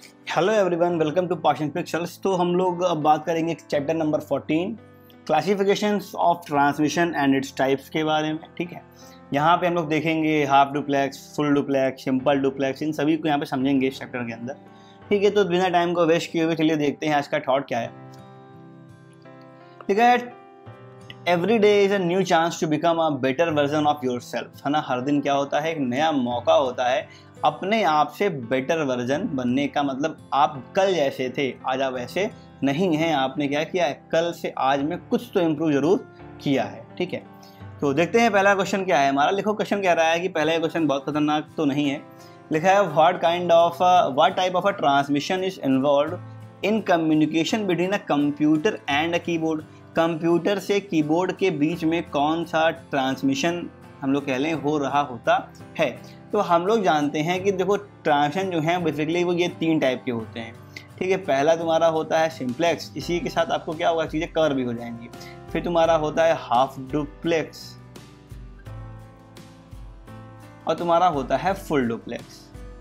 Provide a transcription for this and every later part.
Hello everyone, welcome to passion pixels. तो हम लोग अब बात करेंगे chapter number 14 classifications of transmission and its types के बारे में। ठीक है, यहाँ पे हम लोग देखेंगे half duplex, full duplex, simple duplex, इन सभी को यहाँ पे समझेंगे इस चैप्टर के अंदर। ठीक है, तो बिना टाइम को वेस्ट किए हुए चलिए देखते हैं आज का थॉट क्या है। ठीक है, every day is a new chance to become a better version of yourself, है ना। हर दिन क्या होता है, एक नया मौका होता है अपने आप से बेटर वर्जन बनने का। मतलब आप कल जैसे थे आज आप वैसे नहीं हैं। आपने क्या किया है, कल से आज में कुछ तो इम्प्रूव जरूर किया है। ठीक है, तो देखते हैं पहला क्वेश्चन क्या है हमारा। लिखो, क्वेश्चन कह रहा है कि पहला क्वेश्चन बहुत खतरनाक तो नहीं है। लिखा है what type of a transmission is involve in communication between a computer and a keyboard. Computer से कीबोर्ड के बीच में कौन सा ट्रांसमिशन हम लोग कह लें हो रहा होता है। तो हम लोग जानते हैं कि देखो ट्रांसमिशन जो है बेसिकली वो ये 3 टाइप के होते हैं। ठीक है, पहला तुम्हारा होता है सिंप्लेक्स, इसी के साथ आपको क्या होगा, चीज़ें कवर भी हो जाएंगी। फिर तुम्हारा होता है हाफ डुप्लेक्स और तुम्हारा होता है फुल डुप्लेक्स।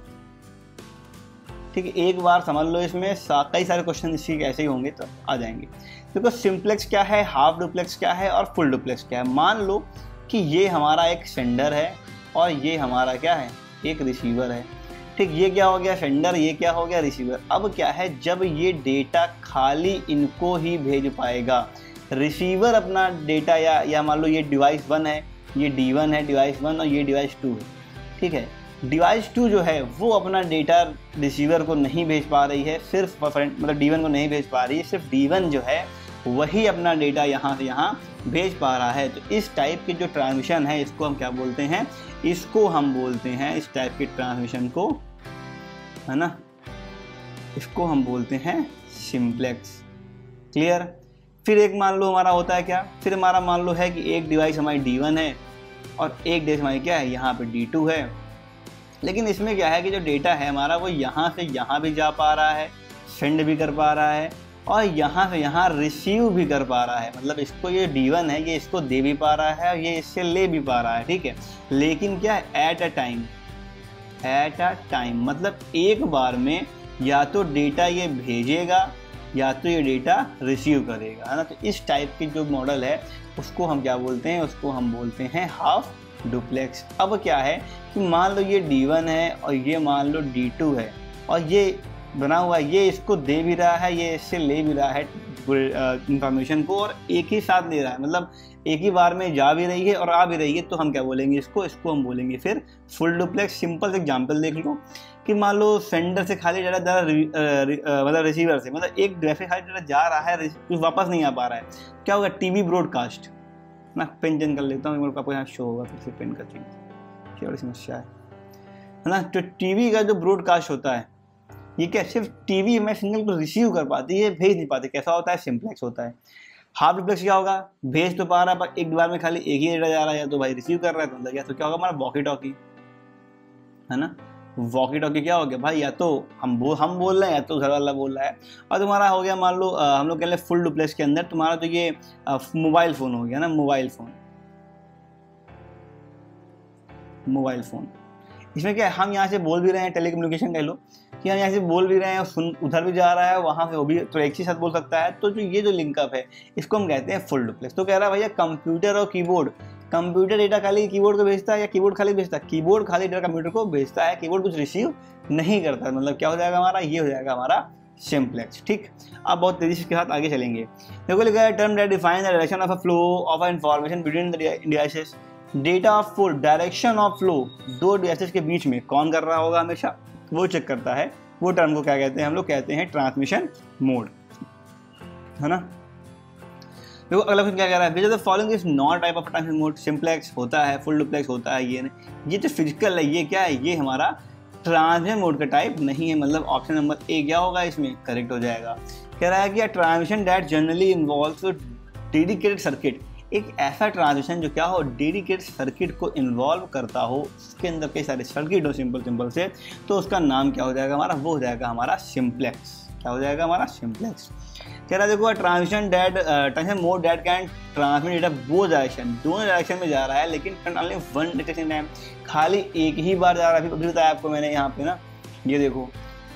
ठीक है, एक बार समझ लो, इसमें कई सारे क्वेश्चन इसी के ऐसे ही होंगे तो आ जाएंगे। देखो सिंप्लेक्स क्या है, हाफ डुप्लेक्स क्या है और फुल डुप्लेक्स क्या है। मान लो कि ये हमारा एक सेंडर है और ये हमारा क्या है, एक रिसीवर है। ठीक, ये क्या हो गया सेंडर, ये क्या हो गया रिसीवर। अब क्या है, जब ये डेटा खाली इनको ही भेज पाएगा, रिसीवर अपना डेटा या मान लो ये डिवाइस 1 है, ये D1 है डिवाइस 1 और ये डिवाइस 2 है। ठीक है, डिवाइस 2 जो है वो अपना डेटा रिसीवर को नहीं भेज पा रही है, सिर्फ मतलब D1 को नहीं भेज पा रही है, सिर्फ D1 जो है वही अपना डेटा यहाँ से यहाँ भेज पा रहा है। तो इस टाइप की जो ट्रांसमिशन है इसको हम क्या बोलते हैं, इसको हम बोलते हैं, इस टाइप के ट्रांसमिशन को, है ना, इसको हम बोलते हैं सिंप्लेक्स। क्लियर। फिर एक मान लो हमारा होता है क्या, फिर हमारा मान लो है कि एक डिवाइस हमारी D1 है और एक डिवाइस हमारी क्या है, यहाँ पे D2 है। लेकिन इसमें क्या है कि जो डेटा है हमारा वो यहाँ से यहाँ भी जा पा रहा है, सेंड भी कर पा रहा है और यहाँ से यहाँ रिसीव भी कर पा रहा है। मतलब इसको ये D1 है, ये इसको दे भी पा रहा है और ये इससे ले भी पा रहा है। ठीक है, लेकिन क्या है, एट अ टाइम, मतलब एक बार में या तो डेटा ये भेजेगा या तो ये डेटा रिसीव करेगा, है ना। तो इस टाइप की जो मॉडल है उसको हम क्या बोलते हैं, उसको हम बोलते हैं हाफ डुप्लेक्स। अब क्या है कि मान लो ये D1 है और ये मान लो D2 है और ये बना हुआ है, ये इसको दे भी रहा है, ये इससे ले भी रहा है इंफॉर्मेशन को और एक ही साथ ले रहा है, मतलब एक ही बार में जा भी रही है और आ भी रही है। तो हम क्या बोलेंगे, इसको हम बोलेंगे फिर फुल डुप्लेक्स। सिंपल एग्जांपल देख लो कि मान लो सेंडर से खाली डाटा मतलब रिसीवर से, मतलब एक डिवाइस से खाली डाटा जा रहा है, कुछ वापस नहीं आ पा रहा है। क्या होगा, टीवी ब्रॉडकास्ट। मैं पेन चेंज कर लेता हूँ, आपको यहाँ शो होगा, फिर से पेन का चेंज, क्या बड़ी समस्या है ना। तो टीवी का जो ब्रॉडकास्ट होता है ये क्या, सिर्फ टीवी हमें सिग्नल को रिसीव कर पाती है, भेज नहीं पाती। कैसा होता है, सिंप्लेक्स होता है। हाफ डुप्लेक्स क्या होगा, भेज तो पा रहा है पर एक बार में खाली एक ही डेटा जा रहा है, या तो भाई रिसीव कर रहा है, तो मतलब क्या, तो क्या होगा हमारा वॉकी टॉकी, है ना। वॉकी टॉकी क्या हो गया भाई, या तो हम बोल रहे हैं या तो घर वाला बोल रहा है। और तुम्हारा हो गया मान लो हम लोग कह लें फुल डुप्लेक्स के अंदर तुम्हारा तो ये मोबाइल फ़ोन हो गया ना, मोबाइल फ़ोन। इसमें क्या है, हम यहाँ से बोल भी रहे हैं, टेलीकम्युनिकेशन कह लो कि हम यहाँ से बोल भी रहे हैं और उधर भी जा रहा है, वहाँ से वो भी तो एक ही साथ बोल सकता है। तो जो ये जो लिंकअप है इसको हम कहते हैं फुल डुप्लेक्स। तो कह रहा है भैया कंप्यूटर और कीबोर्ड, कंप्यूटर डेटा खाली कीबोर्ड को भेजता है या कीबोर्ड खाली भेजता है, कीबोर्ड खाली डेटा कंप्यूटर को भेजता है, कीबोर्ड कुछ रिसीव नहीं करता। मतलब क्या हो जाएगा हमारा, ये हो जाएगा हमारा सिंप्लेक्स। ठीक, अब बहुत तेजी के साथ आगे चलेंगे। देखो लिखा है term that define the direction of a flow of a information between the devices. Data of flow, direction of flow दो डिवाइसेस के बीच में कौन कर रहा होगा, हमेशा वो चेक करता है। वो टर्म को क्या कहते हैं, हम लोग कहते हैं ट्रांसमिशन मोड, है ना। देखो अगला क्वेश्चन क्या कह रहा है, which the following is not type of transmission mode. Simplex होता है, फुल डुप्लेक्स होता है, ये तो फिजिकल है, ये क्या है, ये हमारा ट्रांसमिशन मोड का टाइप नहीं है। मतलब ऑप्शन नंबर ए क्या होगा, इसमें करेक्ट हो जाएगा। कह रहा है कि transmission that generally involves dedicated circuit, एक ऐसा ट्रांजिशन जो क्या हो, डेडिकेटेड सर्किट को इन्वॉल्व करता हो, उसके अंदर कई सारे सर्किट हो सिंपल से, तो उसका नाम क्या हो जाएगा हमारा, वो हो जाएगा हमारा सिंप्लेक्स। क्या हो जाएगा हमारा, सिंप्लेक्स। कह रहा है देखो transmission mode that can transmit data both direction, दोनों डायरेक्शन में जा रहा है लेकिन ओनली वन डायरेक्शन टाइम, खाली एक ही बार जा रहा है। अभी बताया आपको मैंने यहाँ पे ना, ये देखो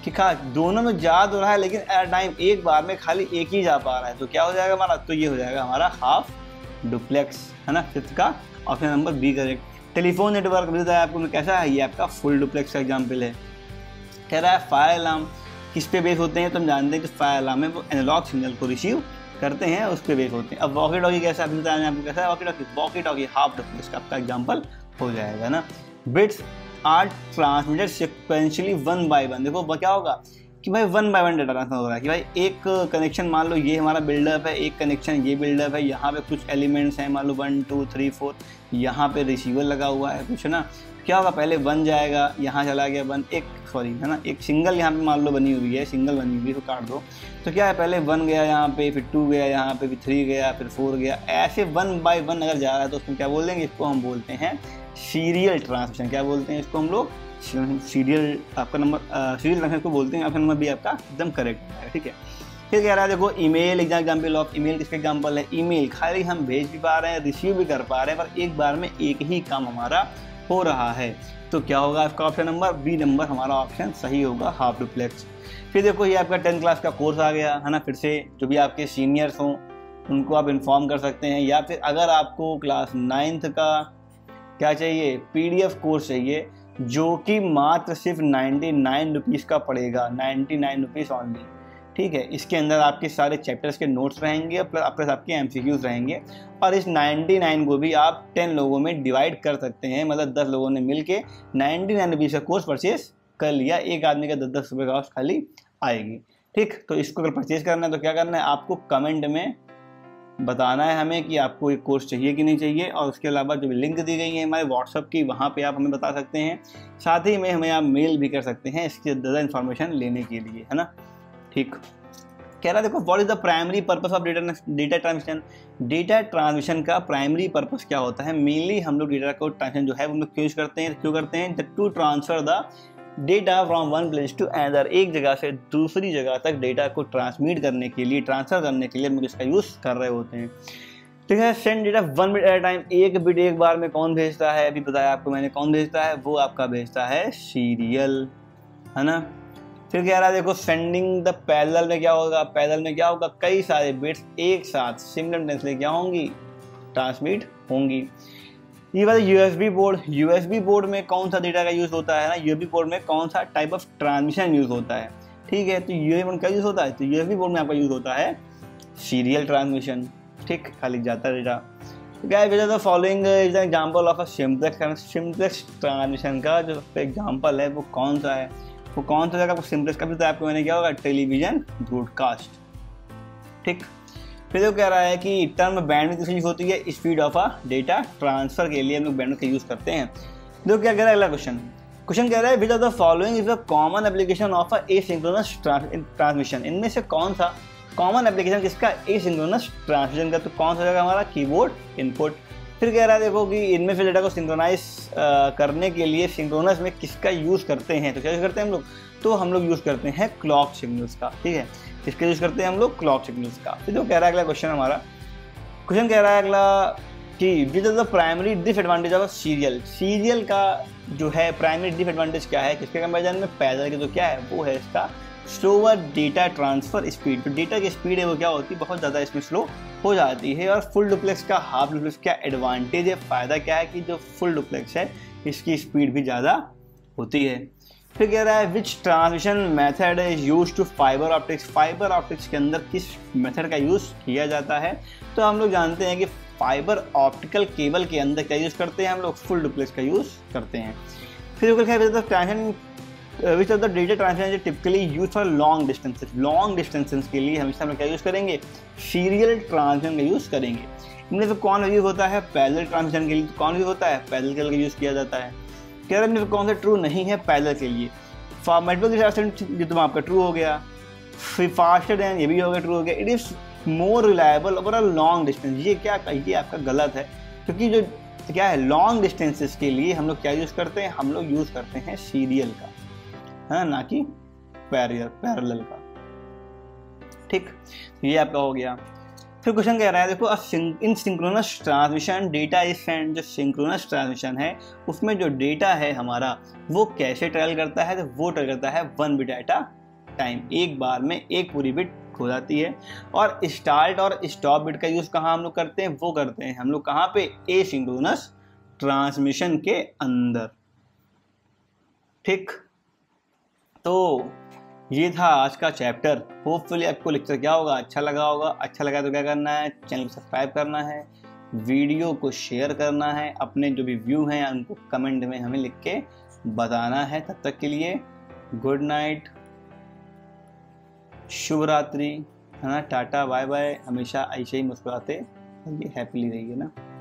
कि दोनों में जा तो रहा है लेकिन एट टाइम एक बार में खाली एक ही जा पा रहा है, तो क्या हो जाएगा हमारा, तो ये हो जाएगा हमारा हाफ डुप्लेक्स, है ना। फिफ्थ का option number B correct. Telephone network बताया आपको कैसा है, ये आपका फुल डुप्लेक्स का एग्जाम्पल है। कह रहा है फायर अलार्म किस पे बेस होते हैं, तो हम जानते हैं कि फायर अलार्म में वो एनालॉग सिग्नल को रिसीव करते हैं, उस पर बेस होते हैं। अब वॉकी टॉकी कैसा है बताया आपको, कैसा है वॉकी टॉकी हाफ डुप्लेक्स का आपका एग्जाम्पल हो जाएगा ना। Bits are transmitted sequentially one by one. देखो क्या होगा कि भाई one by one data transfer हो रहा है कि भाई एक कनेक्शन मान लो ये हमारा बिल्डअप है, एक कनेक्शन ये बिल्डअप है, यहाँ पे कुछ एलिमेंट्स हैं मान लो 1 2 3 4, यहाँ पे रिसीवर लगा हुआ है कुछ, है ना। क्या होगा, पहले 1 जाएगा, यहाँ चला गया 1, एक सॉरी है ना, एक सिंगल यहाँ पे मान लो बनी हुई है, सिंगल बनी हुई है, तो काट दो। तो क्या है, पहले 1 गया यहाँ पे, फिर 2 गया यहाँ पे, फिर 3 गया, फिर 4 गया, ऐसे 1 बाय 1 अगर जा रहा है तो उसमें क्या बोल देंगे, इसको हम बोलते हैं सीरियल ट्रांसमिशन। क्या बोलते हैं इसको हम लोग, सीरियल। आपका नंबर सीरियल ट्रांसमिशन को बोलते हैं। ऑप्शन नंबर बी आपका एकदम करेक्ट है, ठीक है। फिर कह रहा है देखो ईमेल एग्जाम्पल ऑफ ईमेल किसका एग्जाम्पल है, ईमेल खाली हम भेज भी पा रहे हैं, रिसीव भी कर पा रहे हैं, पर एक बार में एक ही काम हमारा हो रहा है, तो क्या होगा आपका ऑप्शन नंबर बी नंबर हमारा ऑप्शन सही होगा, हाफ डुप्लेक्स। फिर देखो ये आपका 10th क्लास का कोर्स आ गया है ना, फिर से जो भी आपके सीनियर्स हों उनको आप इन्फॉर्म कर सकते हैं, या फिर अगर आपको क्लास 9th का क्या चाहिए, PDF कोर्स चाहिए, जो कि मात्र सिर्फ 99 रुपीज़ का पड़ेगा, 99 रुपीज़ ऑनली, ठीक है। इसके अंदर आपके सारे चैप्टर्स के नोट्स रहेंगे प्लस आपके MCQs रहेंगे, और इस 99 को भी आप 10 लोगों में डिवाइड कर सकते हैं, मतलब 10 लोगों ने मिलके 99 रुपीज़ का कोर्स परचेज कर लिया, एक आदमी का 10-10 रुपये का कॉस्ट खाली आएगी, ठीक। तो इसको अगर परचेज करना है तो क्या करना है, आपको कमेंट में बताना है हमें कि आपको एक कोर्स चाहिए कि नहीं चाहिए, और उसके अलावा जो लिंक दी गई है हमारे व्हाट्सअप की, वहाँ पे आप हमें बता सकते हैं। साथ ही में हमें आप मेल भी कर सकते हैं इसकी ज़्यादा इन्फॉर्मेशन लेने के लिए, है ना, ठीक। कह रहा है देखो what is the primary purpose of data transmission. Data transmission का प्राइमरी पर्पस क्या होता है, मेनली हम लोग डेटा को ट्रांसमिशन जो है वो हम लोग क्यों करते हैं, to transfer the data from one place to another, एक जगह से दूसरी जगह तक डेटा को ट्रांसमिट करने के लिए, ट्रांसफर करने के लिए हम लोग इसका यूज़ कर रहे होते हैं, ठीक है। Send data 1 bit at a time, एक बिट एक बार में कौन भेजता है, अभी बताया आपको मैंने कौन भेजता है, वो आपका भेजता है सीरियल, है ना। फिर कह रहा है देखो सेंडिंग द पैरेलल में क्या होगा, पैरेलल में क्या होगा, कई सारे बिट्स एक साथ सिमल्टेनियसली क्या होंगी, ट्रांसमिट होंगी। ये बात यूएसबी बोर्ड में कौन सा डेटा का यूज़ होता है ना, यूएसबी बोर्ड में कौन सा टाइप ऑफ ट्रांसमिशन यूज़ होता है, ठीक है। तो यूएसबी बोर्ड क्या यूज़ होता है, तो यूएसबी बोर्ड में आपका यूज़ होता है सीरियल ट्रांसमिशन, ठीक, खाली जाता है data. Guys the following is the example of a simplex transmission का जो एग्जांपल है वो कौन सा है, वो कौन सा जगह, सिंपलेक्स का भी तो आपको मैंने क्या होगा, टेलीविजन ब्रॉडकास्ट, ठीक। फिर वो कह रहा है कि टर्म बैंडविड्थ किस यूज होती है, speed of a data transfer के लिए हम लोग बैंडविड्थ का यूज़ करते हैं। देखो क्या कह रहा है अगला क्वेश्चन कह रहा है which of the following is a common application of a asynchronous transmission, इनमें से कौन सा कॉमन एप्लीकेशन किसका, एसिंक्रोनस ट्रांसमिशन का, तो कौन सा जगह हमारा, कीबोर्ड इनपुट। फिर कह रहा है देखो कि इनमें से डेटा को सिंक्रोनाइज करने के लिए सिंक्रोनस में किसका यूज़ करते हैं, तो क्या यूज़ करते हैं हम लोग, तो हम लोग यूज़ करते हैं क्लॉक सिग्नल्स का, ठीक है। किसके यूज़ करते हैं हम लोग, क्लॉक सिग्नल्स का। फिर जो कह रहा है अगला क्वेश्चन कह रहा है अगला कि which is the primary disadvantage of serial, serial का जो है प्राइमरी डिसएडवांटेज क्या है किसके कंपेरिजन में, पैरेलल के, तो क्या है वो है इसका स्लोअर डेटा ट्रांसफर स्पीड, जो डेटा की स्पीड है वो क्या होती है, बहुत ज़्यादा इसमें स्लो हो जाती है। और फुल डुप्लेक्स का हाफ डुप्लेक्स क्या एडवांटेज है, फ़ायदा क्या है कि जो फुल डुप्लेक्स है इसकी स्पीड भी ज़्यादा होती है। फिर कह रहा है which transmission method is use to fibre optics, fibre optics के अंदर किस मेथड का यूज़ किया जाता है, तो हम लोग जानते हैं कि फाइबर ऑप्टिकल केबल के अंदर क्या यूज़ करते हैं हम लोग, फुल डुप्लेक्स का यूज़ करते हैं। फिर which of the data transmission typically use for long distances के लिए हमेशा हम लोग क्या यूज़ करेंगे, सीरियल ट्रांसमिशन का यूज़ करेंगे। इनमें से कौन यूज़ होता है, पैरेलल ट्रांसमिशन के लिए, तो कौन यूज़ होता है, पैरेलल केबल का यूज़ किया जाता है। कह रहे हैं कौन सा ट्रू नहीं है पैरेलल के लिए, मल्टीपल जो आपका ट्रू हो गया, फिर फास्टर देन ये भी हो गया, ट्रू हो गया। It is more reliable over a long distance, ये क्या ये आपका गलत है, क्योंकि जो क्या है लॉन्ग डिस्टेंसेस के लिए हम लोग क्या यूज़ करते हैं, हम लोग यूज़ करते हैं सीरियल का, है ना कि पैरेलल का, ठीक। ये आपका हो गया। फिर क्वेश्चन कह रहा है देखो, in synchronous transmission data is send. जो सिंक्रोनस ट्रांसमिशन है उसमें जो डेटा है हमारा वो कैसे ट्रेवल करता है, तो वो ट्रेवल करता है 1 बिट एट अ टाइम, एक बार में एक पूरी बिट खो जाती है। और स्टार्ट और स्टॉप बिट का यूज कहाँ हम लोग करते हैं, वो करते हैं हम लोग कहाँ पे, एसिंक्रोनस ट्रांसमिशन के अंदर। ठीक, तो ये था आज का चैप्टर। होपफुली आपको लेक्चर क्या होगा, अच्छा लगा होगा। अच्छा लगा तो क्या करना है, चैनल को सब्सक्राइब करना है, वीडियो को शेयर करना है, अपने जो भी व्यू हैं उनको कमेंट में हमें लिख के बताना है। तब तक के लिए गुड नाइट, शुभ रात्रि, है ना, टाटा बाय बाय। हमेशा ऐसे ही मुस्कुराते रहिए, हैप्पीली रहिए ना।